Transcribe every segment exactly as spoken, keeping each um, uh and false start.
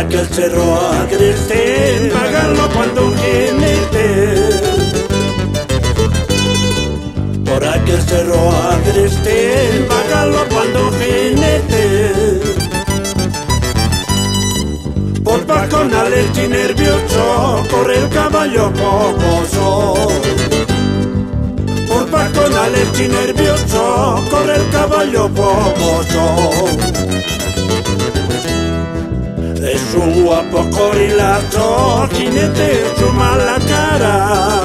aquel cerro agreste, va galopando un jinete. Por aquel cerro agreste, va galopando un jinete. Por Baconales y nervioso, corre el caballo fogoso. Por Baconales y nervioso, corre el caballo fogoso. Es un guapo corilazo, jinete su mala cara.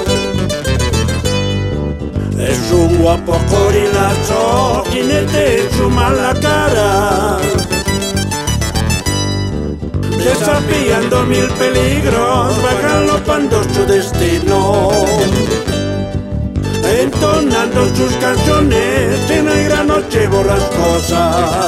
Es un guapo corilazo, jinete su mala cara. Desafiando mil peligros, va galopando su destino, entonando sus canciones en la gran noche borrascosa.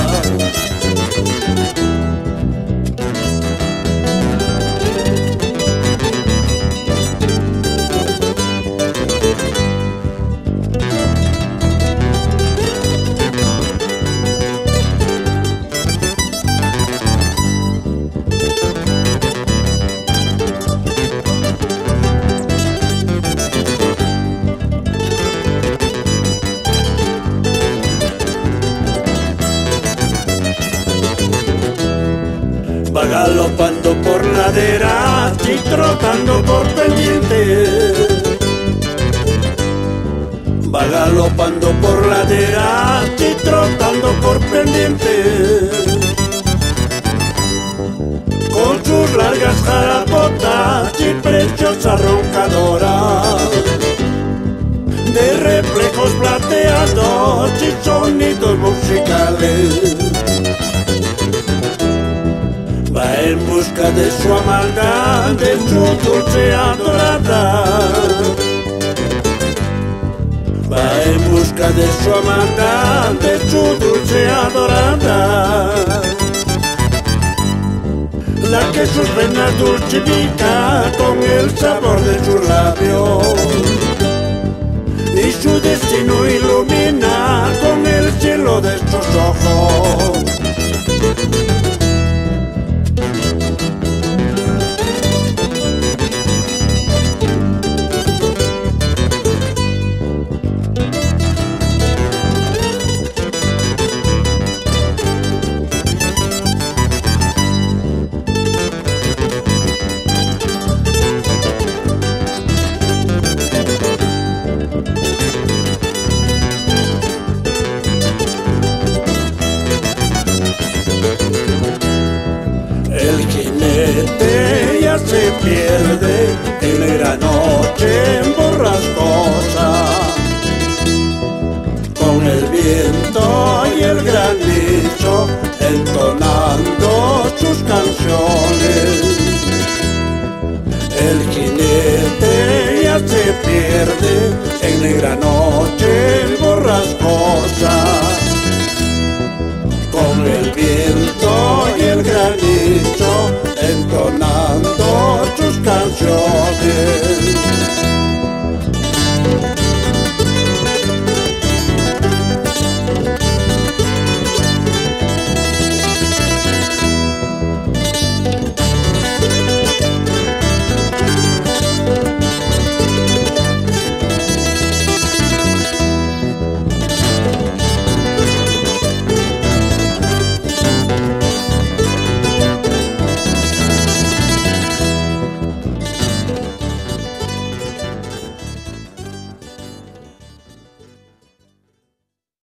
Va galopando por laderas y trotando por pendientes. Va galopando por laderas y trotando por pendientes. Con sus largas jarapotas y preciosas roncadoras, de reflejos plateados y sonidos musicales. Va en busca de su amada, de su dulce adorada. Va en busca de su amada, de su dulce adorada. La que sus venas dulcifica con el sabor de sus labios, y su destino ilumina con el cielo de sus ojos. Ya se pierde en la gran noche borrascosa, con el viento y el granizo entonando sus canciones. El jinete ya se pierde en la gran noche